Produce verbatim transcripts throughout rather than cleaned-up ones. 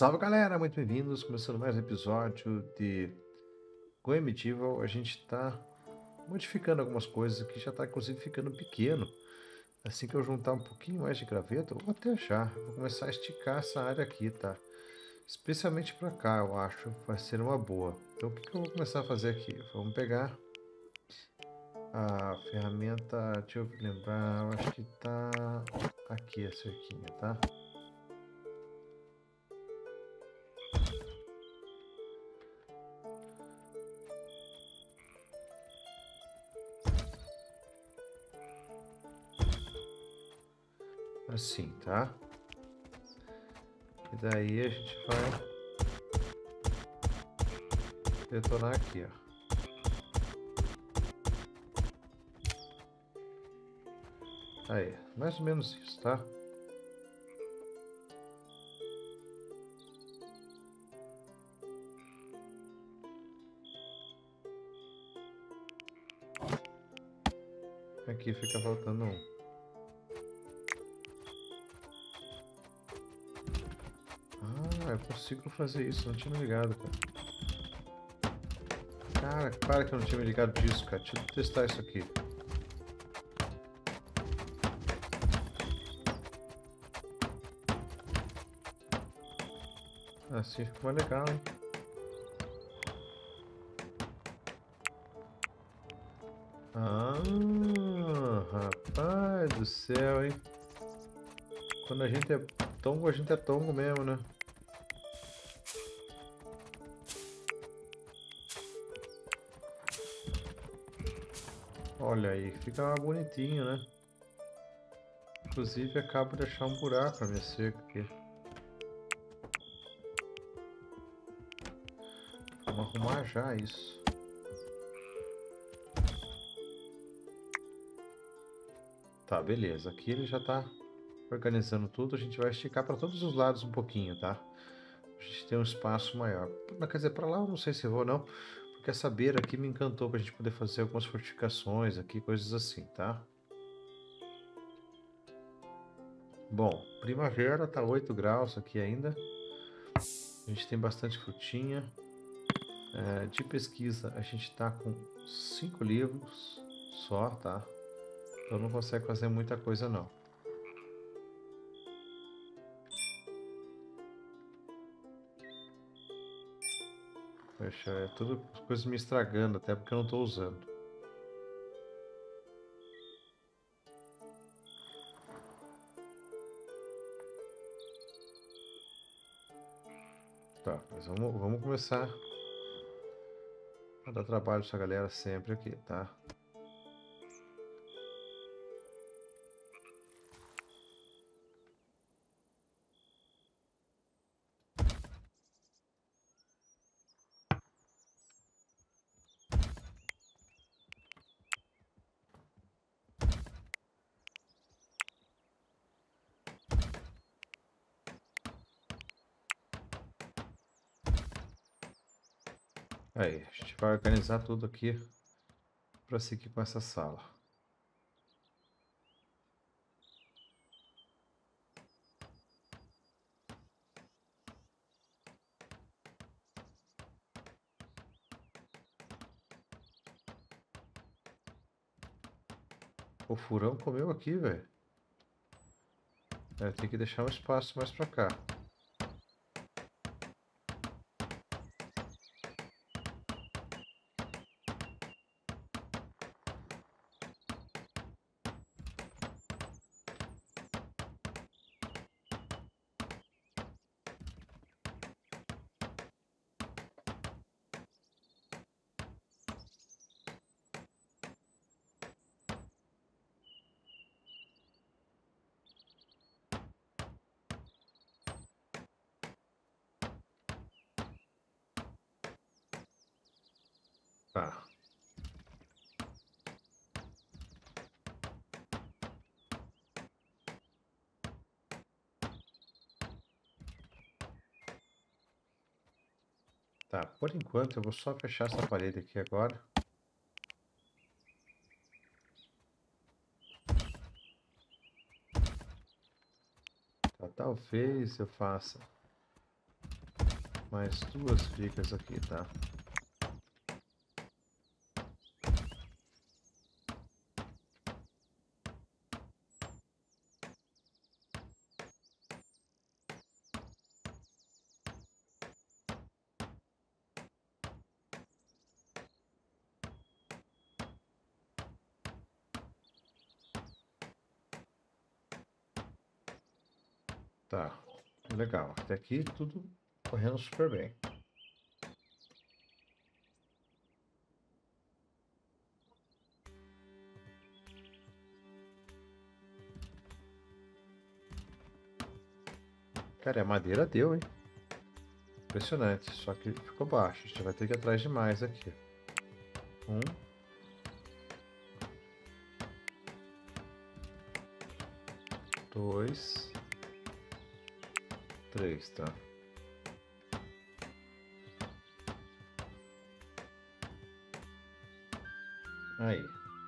Salve galera, muito bem-vindos. Começando mais um episódio de Go Medieval. A gente está modificando algumas coisas aqui, já está inclusive ficando pequeno. Assim que eu juntar um pouquinho mais de graveto, ou até já, vou começar a esticar essa área aqui, tá? Especialmente para cá, eu acho, vai ser uma boa. Então o que, que eu vou começar a fazer aqui? Vamos pegar a ferramenta, deixa eu lembrar, eu acho que tá aqui a cerquinha, tá? Assim, tá? E daí a gente vai detonar aqui, ó. Aí, mais ou menos isso, tá? Aqui fica faltando um. Ah, eu consigo fazer isso, não tinha me ligado, cara. Cara, para que eu não tinha me ligado disso, cara. Deixa eu testar isso aqui. Assim ficou mais legal, hein? Ah, rapaz do céu, hein? Quando a gente é tongo, a gente é tongo mesmo, né? Olha aí, fica bonitinho, né? Inclusive, acabo de achar um buraco na minha cerca aqui. Vamos arrumar já isso. Tá, beleza. Aqui ele já tá organizando tudo. A gente vai esticar para todos os lados um pouquinho, tá? A gente tem um espaço maior. Mas, quer dizer, para lá eu não sei se vou não, porque essa beira aqui me encantou para a gente poder fazer algumas fortificações aqui, coisas assim, tá? Bom, primavera tá oito graus aqui ainda. A gente tem bastante frutinha. É, de pesquisa a gente tá com cinco livros só, tá? Então não consegue fazer muita coisa não. Poxa, é tudo coisas me estragando, até porque eu não estou usando. Tá, mas vamos, vamos começar a dar trabalho pra essa galera sempre aqui, tá? Aí, a gente vai organizar tudo aqui para seguir com essa sala. O furão comeu aqui, velho. É, tem que deixar um espaço mais para cá. Tá. Tá, por enquanto eu vou só fechar essa parede aqui agora. Tá, talvez eu faça mais duas ficas aqui, tá? Tá, legal. Até aqui tudo correndo super bem. Cara, a madeira deu, hein? Impressionante. Só que ficou baixo. A gente vai ter que ir atrás de mais aqui. Um. Dois. Três, tá? Aí.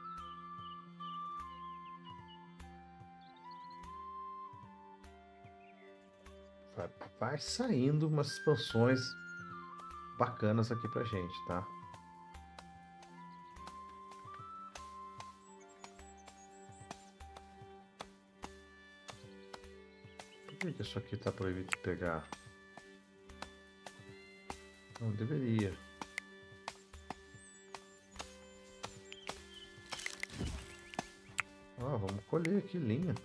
Vai, vai saindo umas expansões bacanas aqui pra gente, tá? Por que que isso aqui tá proibido de pegar? Não deveria. Ó, vamos colher aqui linha.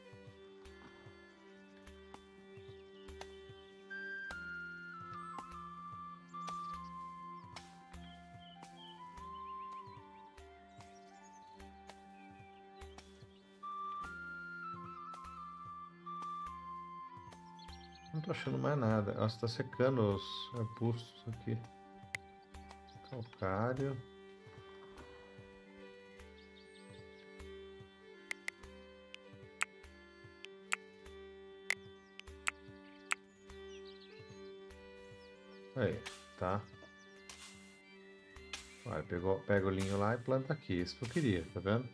Não tô achando mais nada. Nossa, tá secando os arbustos aqui. Calcário. Aí, tá? Vai, pegou, pega o linho lá e planta aqui. Isso que eu queria, tá vendo?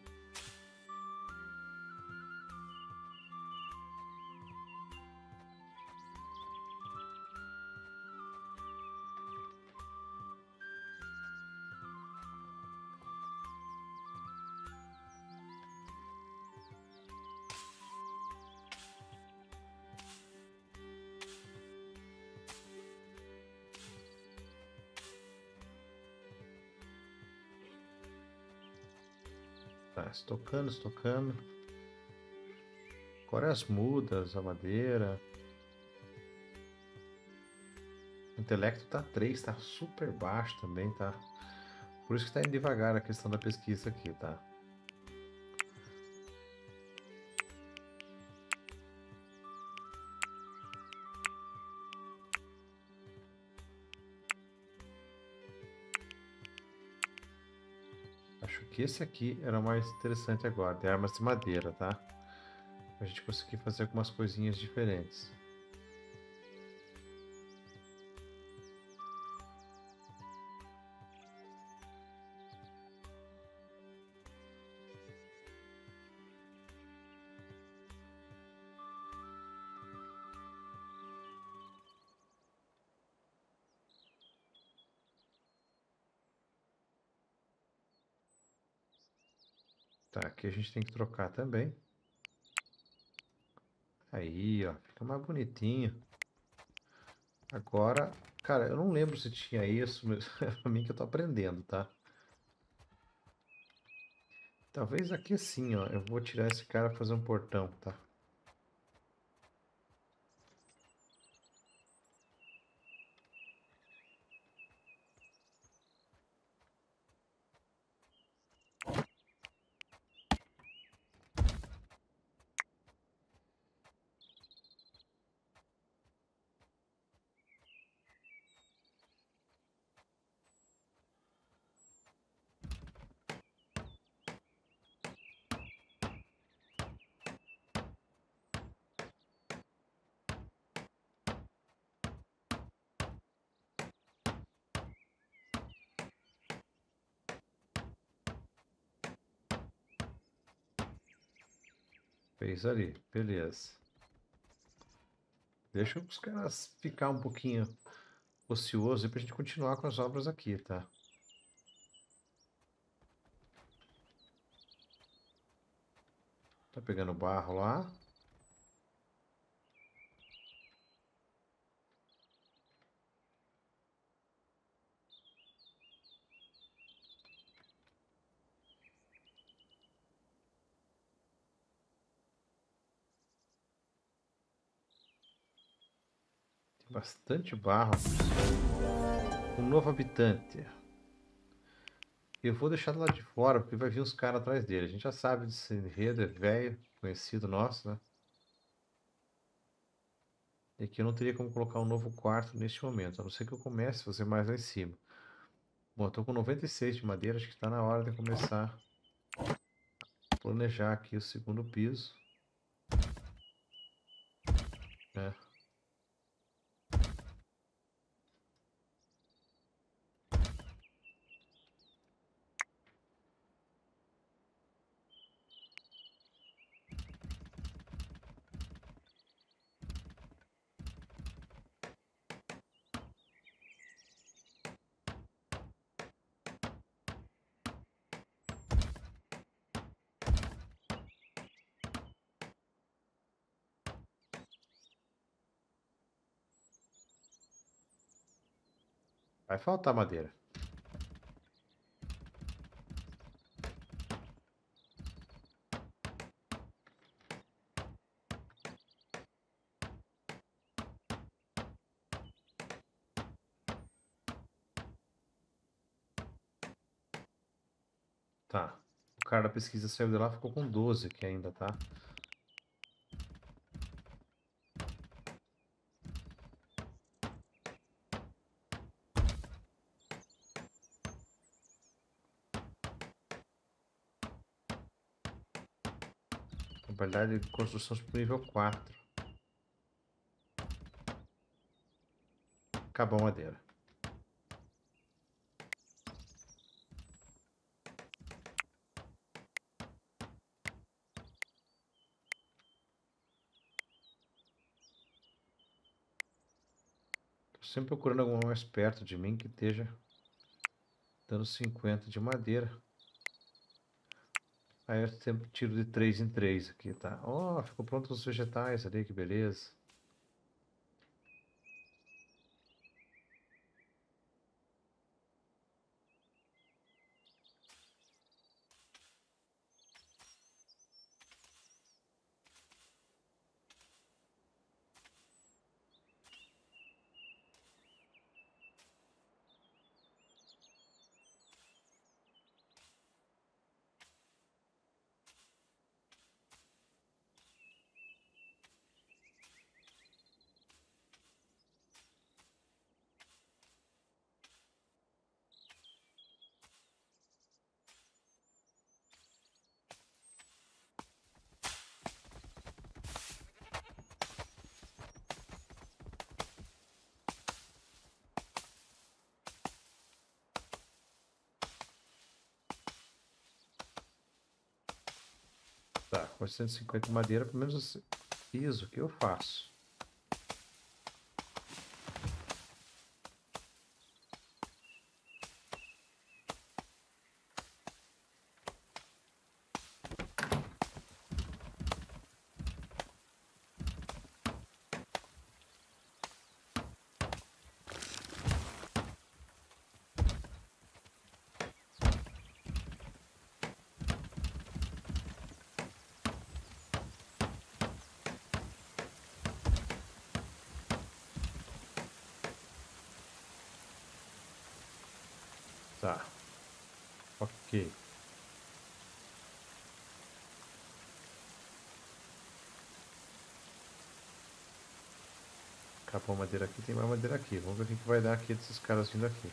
Tá, estocando, estocando. Agora é as mudas, a madeira. O intelecto tá três, tá super baixo também, tá? Por isso que tá indo devagar a questão da pesquisa aqui, tá? Acho que esse aqui era o mais interessante agora, de armas de madeira, tá? Pra gente conseguir fazer algumas coisinhas diferentes. Tá, aqui a gente tem que trocar também. Aí, ó, fica mais bonitinho. Agora, cara, eu não lembro se tinha isso, mas é pra mim que eu tô aprendendo, tá? Talvez aqui sim, ó, eu vou tirar esse cara e fazer um portão, tá? Fez ali, beleza. Deixa os caras ficar um pouquinho ocioso para a gente continuar com as obras aqui, tá? Tá pegando barro lá. Tem bastante barro. Um novo habitante. Eu vou deixar do lado de fora, porque vai vir uns caras atrás dele. A gente já sabe desse enredo, é velho, conhecido nosso, né? E aqui eu não teria como colocar um novo quarto neste momento, a não ser que eu comece a fazer mais lá em cima. Bom, eu tô com noventa e seis de madeira, acho que está na hora de começar a planejar aqui o segundo piso, né? Vai faltar madeira. Tá. O cara da pesquisa saiu de lá, ficou com doze aqui ainda, tá? Probabilidade de construção para nível quatro. Acabou a madeira. Tô sempre procurando alguma mais perto de mim que esteja dando cinquenta de madeira. Aí eu sempre tiro de três em três aqui, tá? Ó, oh, ficou pronto os vegetais ali, que beleza. Tá, com cento e cinquenta de madeira, pelo menos esse piso que eu faço. Tá. Ok. Acabou a madeira aqui, tem mais madeira aqui. Vamos ver o que que vai dar aqui desses caras vindo aqui.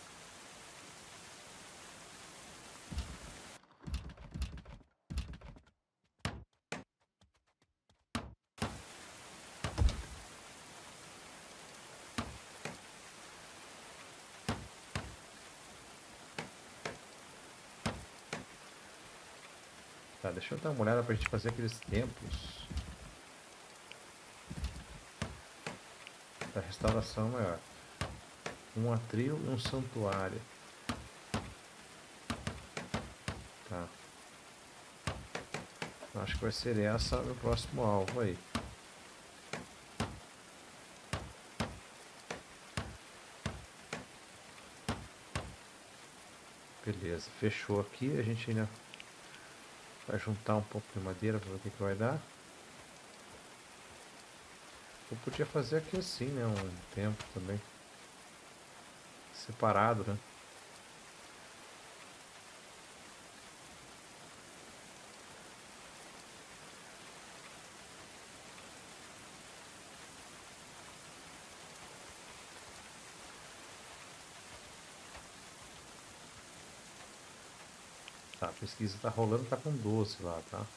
Tá, deixa eu dar uma olhada pra gente fazer aqueles templos da restauração maior. um atril e um santuário. Tá. Acho que vai ser essa o próximo alvo aí. Beleza, fechou aqui. A gente ainda vai juntar um pouco de madeira para ver o que, que vai dar. Eu podia fazer aqui assim, né? Um tempo também. Separado, né? Tá, a pesquisa tá rolando, tá com doze lá, tá?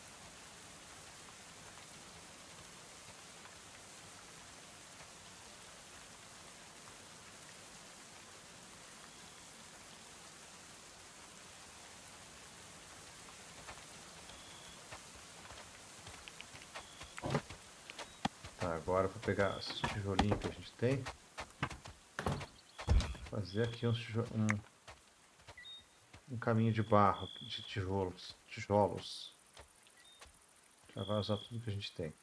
Tá, agora eu vou pegar esses tijolinhos que a gente tem. Fazer aqui uns tijo- um, um caminho de barro, de tijolos. Tijolos. Já vai usar tudo que a gente tem.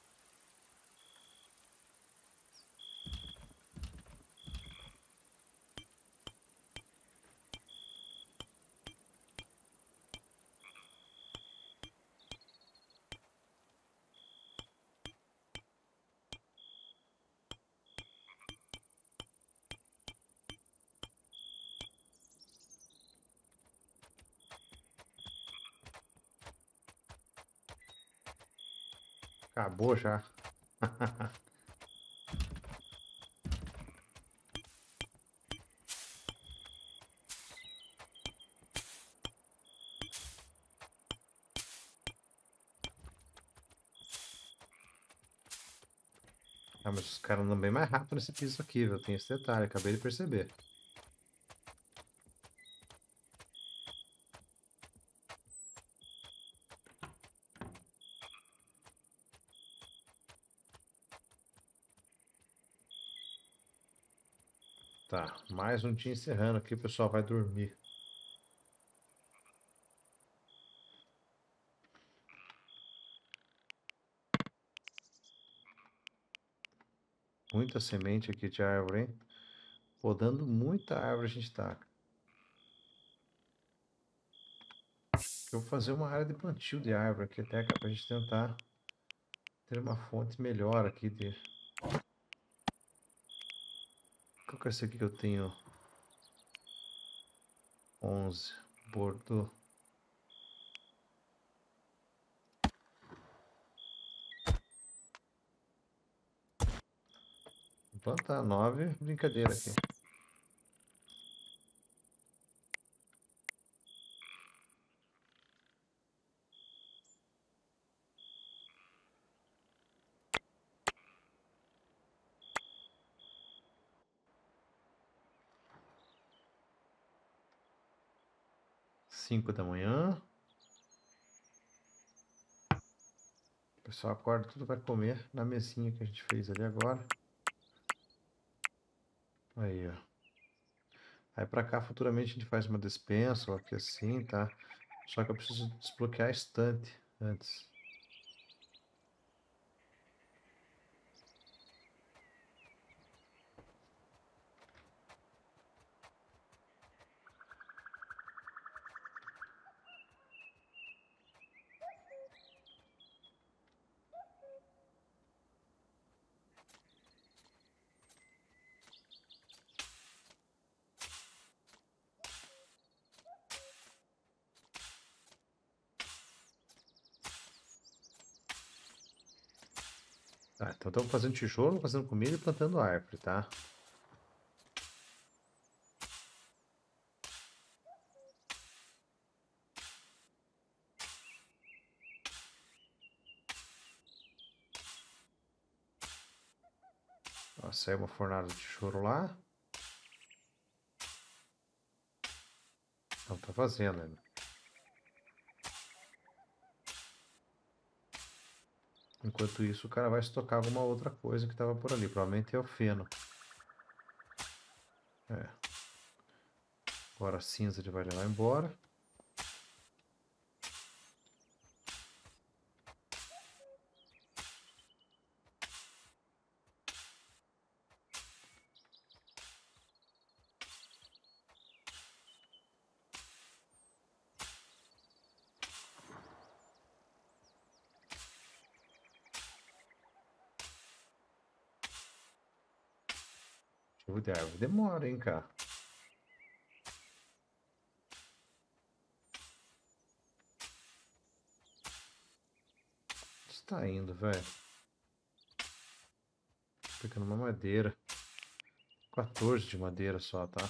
Acabou já. Ah, mas os caras andam bem mais rápido nesse piso aqui, viu? Tem esse detalhe, acabei de perceber. Tá, mais um dia encerrando aqui, o pessoal vai dormir. Muita semente aqui de árvore, hein? Podando muita árvore a gente tá. Eu vou fazer uma área de plantio de árvore aqui até pra gente tentar ter uma fonte melhor aqui de... Qual que é esse aqui que eu tenho? onze. Bordo. Vou plantar nove. Brincadeira aqui. cinco da manhã. O pessoal acorda, tudo vai comer na mesinha que a gente fez ali agora. Aí, ó. Aí pra cá, futuramente, a gente faz uma despensa, ou aqui assim, tá? Só que eu preciso desbloquear a estante antes. Tá, então estamos fazendo tijolo, fazendo comida e plantando árvore, tá? Ó, saiu uma fornada de tijolo lá. Não tá fazendo ainda. Enquanto isso, o cara vai estocar alguma outra coisa que estava por ali. Provavelmente é o feno. É. Agora a cinza ele vai levar embora. Tipo de árvore demora, hein, cara. Está indo, velho. Pegando uma madeira. quatorze de madeira só, tá?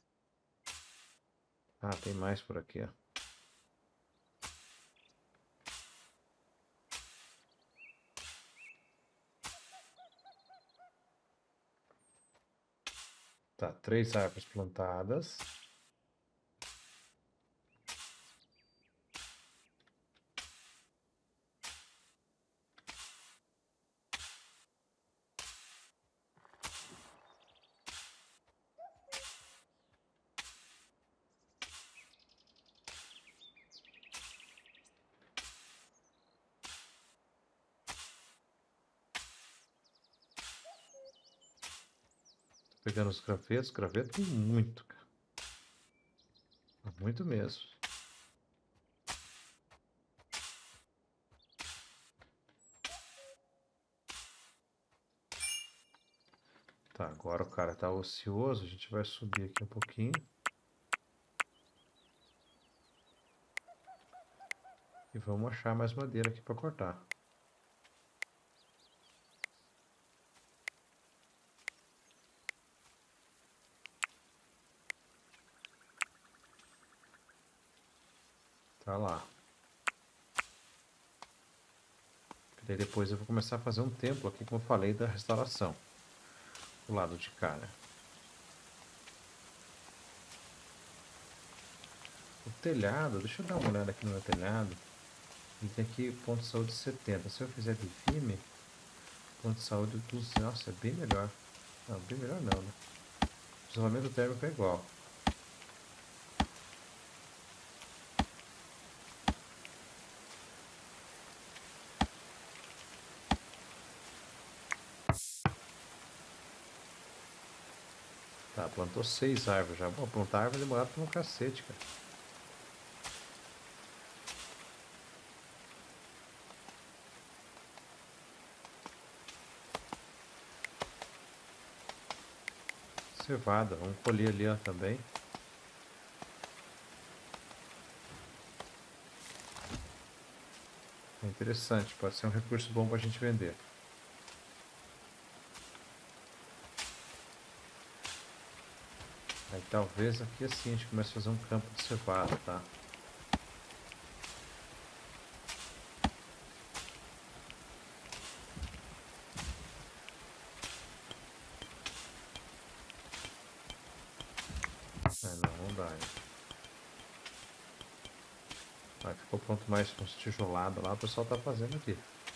Ah, tem mais por aqui, ó. Tá, três árvores plantadas. Tô pegando os gravetos. Graveto tem muito, cara. Muito mesmo. Tá, agora o cara tá ocioso. A gente vai subir aqui um pouquinho. E vamos achar mais madeira aqui para cortar. Tá lá. E daí depois eu vou começar a fazer um templo aqui, como eu falei, da restauração. Do lado de cá, né? O telhado, deixa eu dar uma olhada aqui no meu telhado. Ele tem aqui ponto de saúde setenta. Se eu fizer de firme, ponto de saúde duzentos. Nossa, é bem melhor. Não, bem melhor não, né? O isolamento térmico é igual. Tá, plantou seis árvores já. Bom, plantar árvore demora pra um cacete, cara. Cevada, vamos colher ali, ó, também. É interessante, pode ser um recurso bom pra gente vender. Aí talvez aqui assim a gente comece a fazer um campo de cevada, tá? É, não, não dá. Hein? Aí ficou pronto mais uns tijolados lá, o pessoal tá fazendo aqui.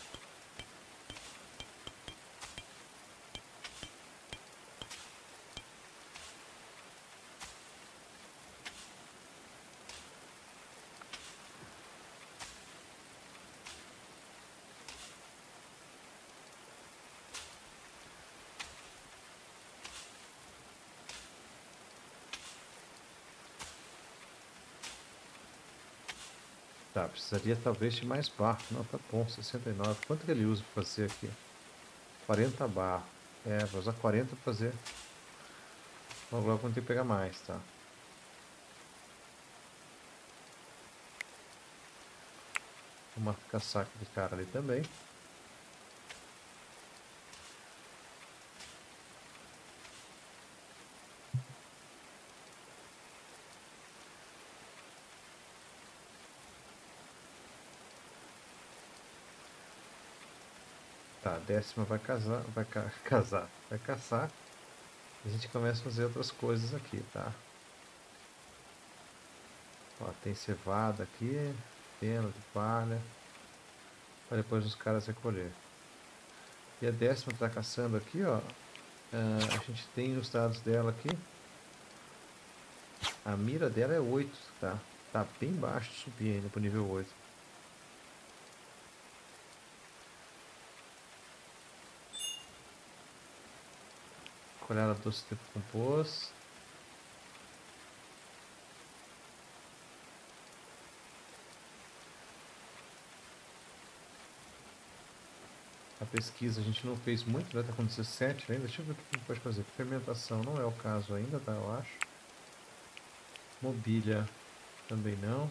Tá, precisaria talvez de mais barro. Não, tá bom, sessenta e nove. Quanto que ele usa pra fazer aqui? quarenta barro. É, vou usar quarenta pra fazer. Logo logo vou ter que pegar mais, tá? Vamos caçar aquele cara ali também. Tá, a décima vai casar, vai ca casar, vai caçar. E a gente começa a fazer outras coisas aqui, tá? Ó, tem cevada aqui, feno de palha, para depois os caras recolher. E a décima tá caçando aqui, ó. Uh, a gente tem os dados dela aqui. A mira dela é oito, tá? Tá bem baixo de subir ainda pro nível oito. Colher doce de compôs. A pesquisa a gente não fez muito, né? Tá com dezessete ainda. Deixa eu ver o que a gente pode fazer. Fermentação não é o caso ainda, tá? Eu acho. Mobília também não.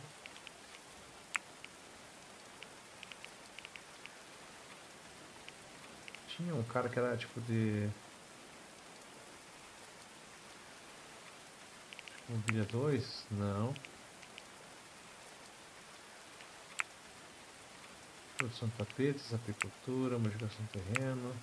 Tinha um cara que era tipo de... Mobília dois? Não. Produção de tapetes, apicultura, modificação do terreno.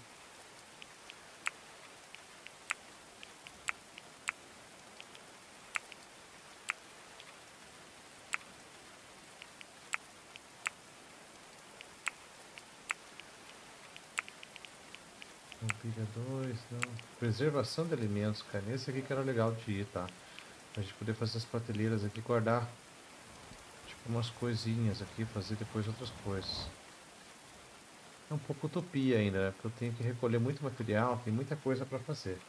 Mobília dois, não. Preservação de alimentos, cara. Esse aqui que era legal de ir, tá? A gente poder fazer as prateleiras aqui, guardar tipo umas coisinhas aqui, fazer depois outras coisas. É um pouco utopia ainda, né? Porque eu tenho que recolher muito material, tem muita coisa para fazer.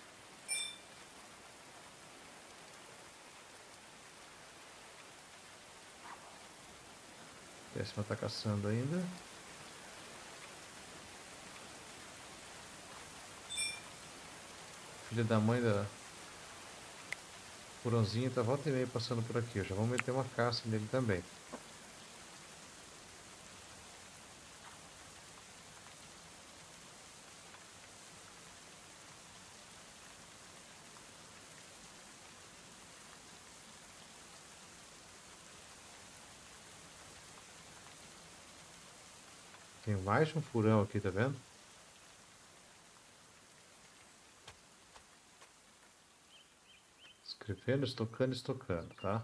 A décima tá caçando ainda. Filha da mãe da Furãozinho tá volta e meia passando por aqui. Eu já vou meter uma caça nele também. Tem mais de um furão aqui, tá vendo? Escrevendo, estocando, estocando, tá?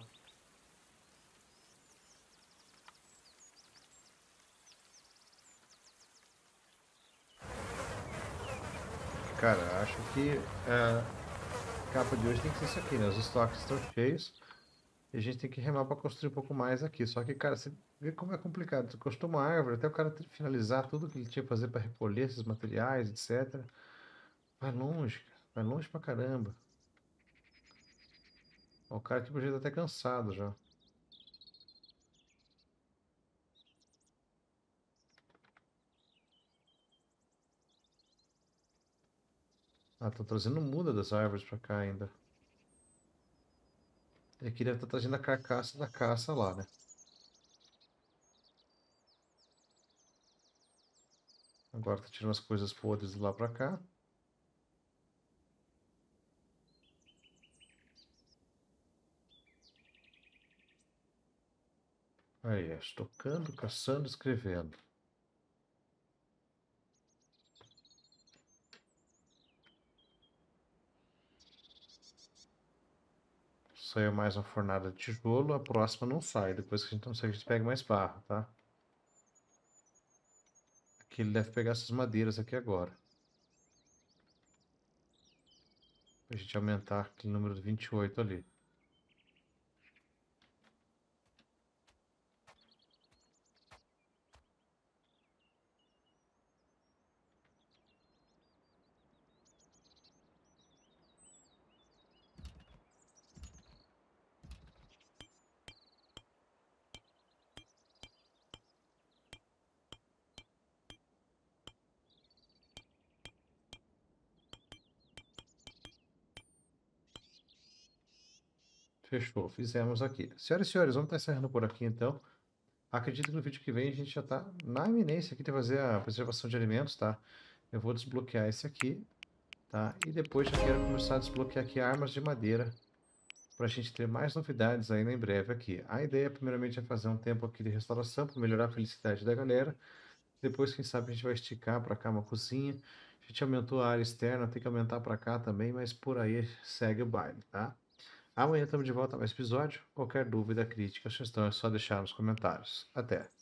Cara, acho que a capa de hoje tem que ser isso aqui, né? Os estoques estão cheios e a gente tem que remar para construir um pouco mais aqui. Só que, cara, você vê como é complicado. Tu cortou uma árvore até o cara ter que finalizar tudo que ele tinha que fazer para recolher esses materiais, etcétera. Vai longe, cara. Vai longe pra caramba. O cara, tipo, já tá até cansado já. Ah, tô trazendo muda das árvores pra cá ainda. Ele queria estar trazendo a carcaça da caça lá, né? Agora tá tirando as coisas podres de lá pra cá. Aí, é, estocando, caçando, escrevendo. Saiu mais uma fornada de tijolo, a próxima não sai. Depois que a gente não sai, a gente pega mais barro, tá? Aqui ele deve pegar essas madeiras aqui agora. Pra gente aumentar aquele número de vinte e oito ali. Fechou, fizemos aqui. Senhoras e senhores, vamos estar encerrando por aqui então. Acredito que no vídeo que vem a gente já está na iminência aqui de fazer a preservação de alimentos, tá? Eu vou desbloquear esse aqui, tá? E depois já quero começar a desbloquear aqui armas de madeira para a gente ter mais novidades ainda em breve aqui. A ideia, primeiramente, é fazer um tempo aqui de restauração para melhorar a felicidade da galera. Depois, quem sabe, a gente vai esticar para cá uma cozinha. A gente aumentou a área externa, tem que aumentar para cá também, mas por aí segue o baile, tá? Amanhã estamos de volta a mais episódio. Qualquer dúvida, crítica, sugestão é só deixar nos comentários. Até!